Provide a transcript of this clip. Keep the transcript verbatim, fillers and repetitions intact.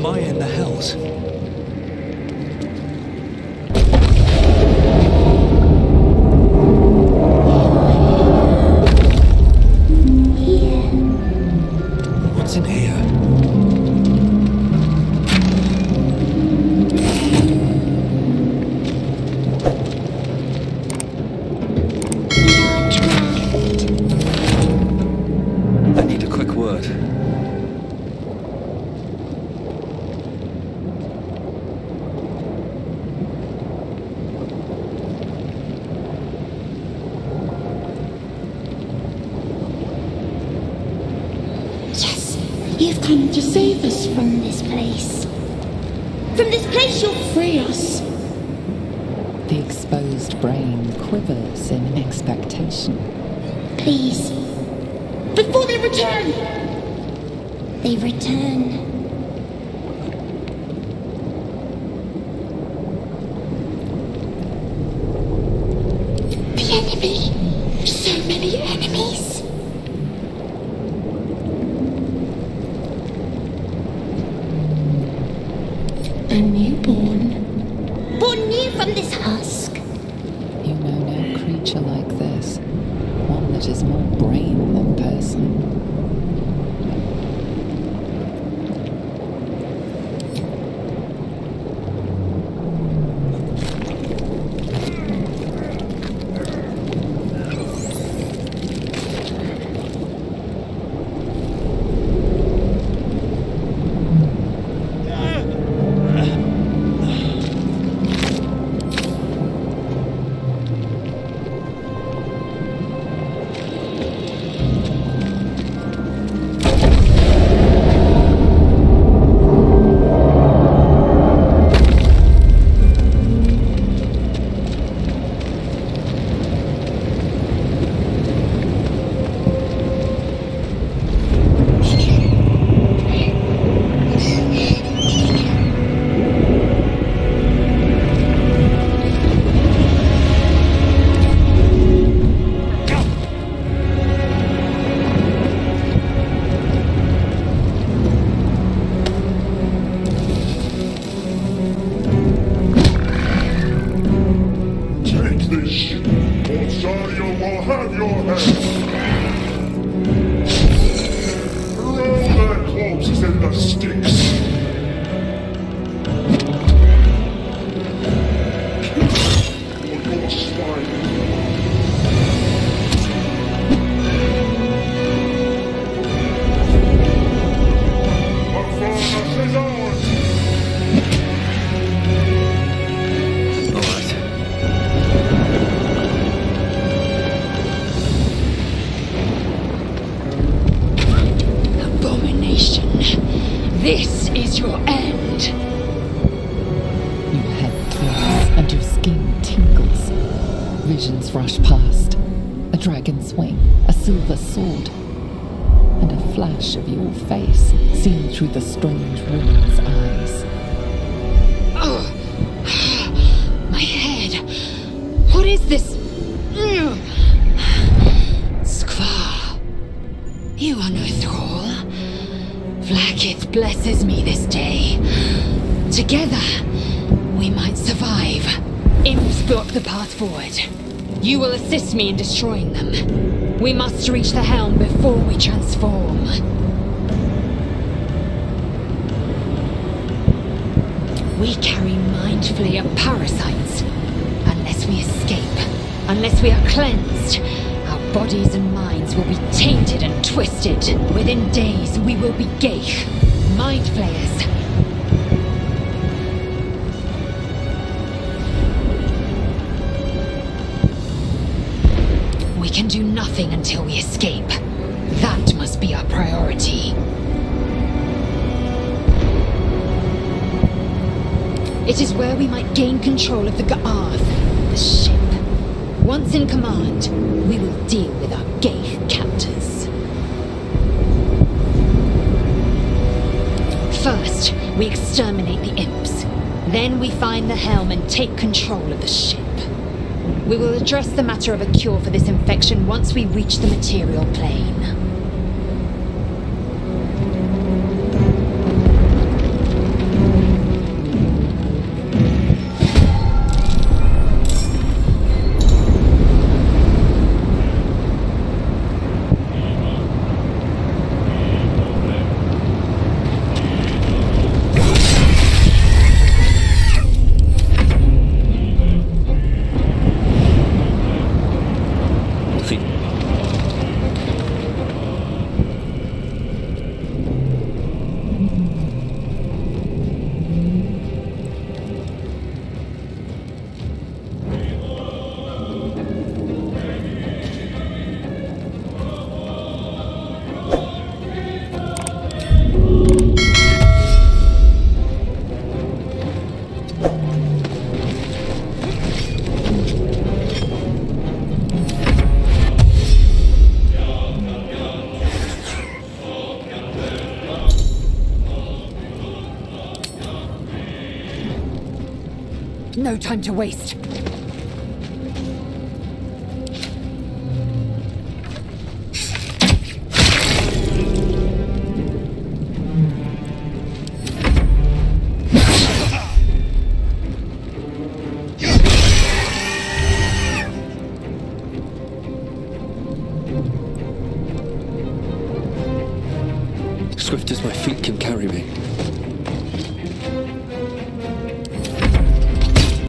fire in the hells. What's in here? I need a quick word. You've come to save us from this place. From this place you'll free us. The exposed brain quivers in expectation. Please. Before they return! They return. The enemy. So many enemies. A newborn. Born new from this husk. You know no creature like this. One that is more brain than person. This is your end. You head thrills and your skin tingles. Visions rush past. A dragon swing, a silver sword, and a flash of your face seen through the strange woman's eyes. Oh, my head. What is this? Skvar, you are no thrall. Vlaakith blesses me this day. Together, we might survive. Imps block the path forward. You will assist me in destroying them. We must reach the helm before we transform. We carry mind flayer parasites. Unless we escape, unless we are cleansed, our bodies and minds will be tainted and twisted. Within days, we will be Geich, mind flayers. We can do nothing until we escape. That must be our priority. It is where we might gain control of the Ga'arth, the ship. Once in command, we will deal with our Geich captors. First, we exterminate the imps. Then we find the helm and take control of the ship. We will address the matter of a cure for this infection once we reach the material plane. No time to waste.